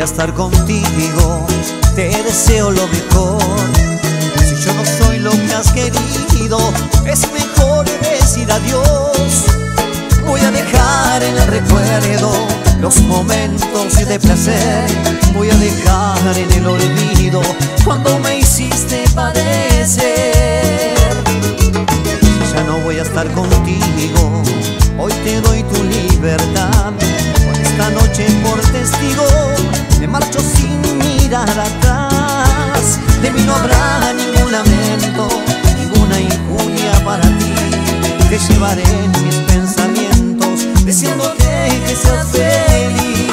estar contigo, te deseo lo mejor. Si yo no soy lo que has querido, es mejor decir adiós. Voy a dejar en el recuerdo los momentos de placer. Voy a dejar en el olvido cuando me hiciste padecer. Ya no voy a estar contigo, hoy te doy tu libertad. Con esta noche por testigo, me marcho sin mirar atrás. De mí no habrá ningún lamento, ninguna injuria para ti. Te llevaré en mis pensamientos, diciéndote que seas feliz.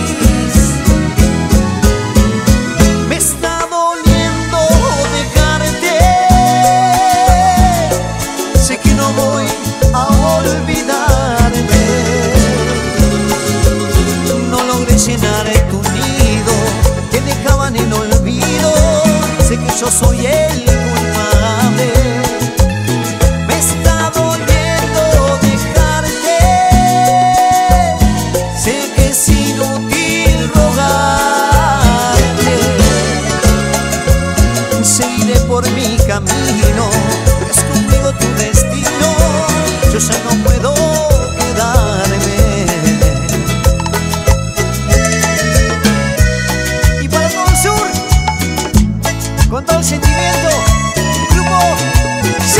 Me está doliendo dejarte, sé que no voy a olvidarte. No logré llenar tu nido, te dejaba en el olvido. Sé que yo soy el culpable. Me está doliendo dejarte, sé que es inútil rogarte. Seguiré por mi camino, es conmigo tu destino. Yo ya no puedo quedarme. Y para todo el sur, con todo el sentimiento, grupo sí.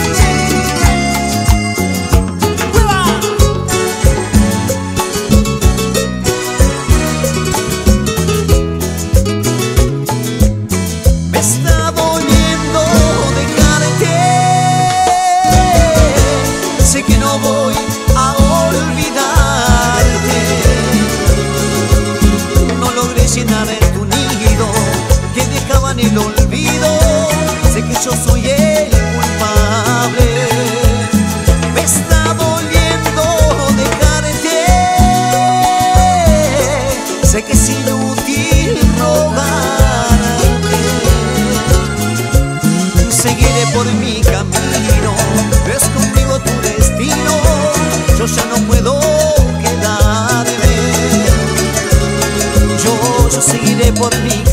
Me está doliendo dejarte, sé que no voy a olvidarte. No logré llenar tu nido, que dejaban el olvido. Sé que yo soy el culpable. Me está doliendo dejarte, sé que es inútil rogarte. Seguiré por mi camino, es conmigo tu destino. Yo ya no puedo quedarme. Yo seguiré por mi